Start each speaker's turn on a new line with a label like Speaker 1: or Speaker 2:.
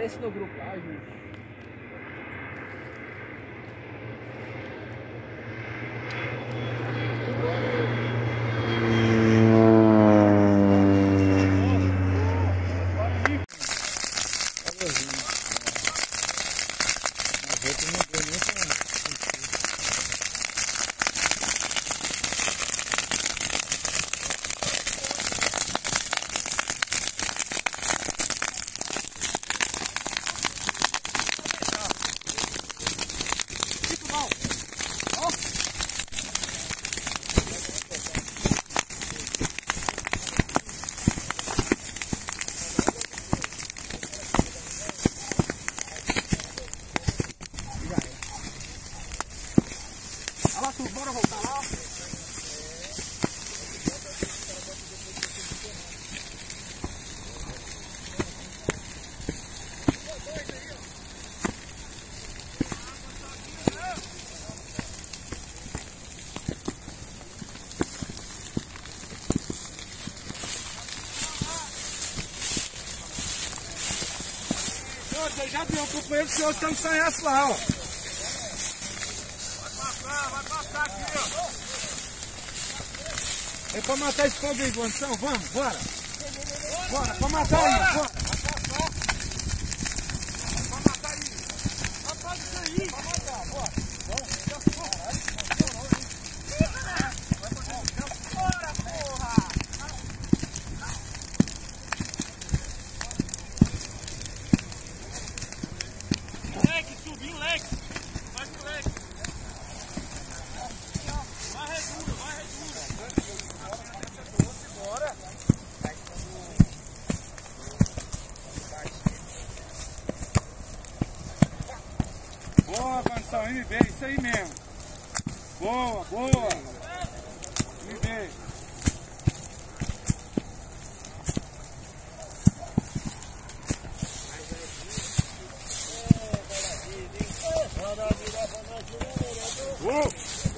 Speaker 1: aparece no grupo lá, gente. Bora voltar lá. Você já viu o companheiro que hoje tem sanhaço lá, ó. Vai passar aqui, ó. É pra matar esse fogo aí, Guanção. Vamos, bora. Bora, pra matar aí, bora. Pra matar aí. Rapaz, isso aí. Pra matar, bora. Bora, porra. Leque, subiu, leque. Faz o leque. Vai redura, vai redura. Bora. Boa, Guanção, MB, isso aí mesmo. Boa, boa. MB. Boa.